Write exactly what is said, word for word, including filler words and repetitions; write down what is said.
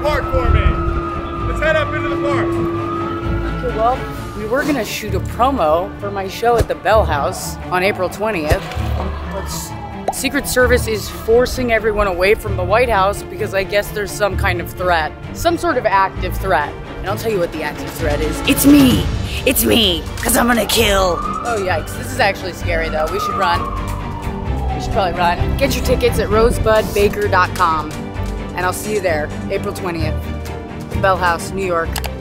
park for me. Let's head up into the park. Okay, well, we were gonna shoot a promo for my show at the Bell House on April twentieth. But Secret Service is forcing everyone away from the White House because I guess there's some kind of threat. Some sort of active threat. And I'll tell you what the active threat is. It's me! It's me! Because I'm gonna kill! Oh yikes, this is actually scary though. We should run. We should probably run. Get your tickets at rosebud baker dot com. And I'll see you there, April twentieth. Bell House, New York.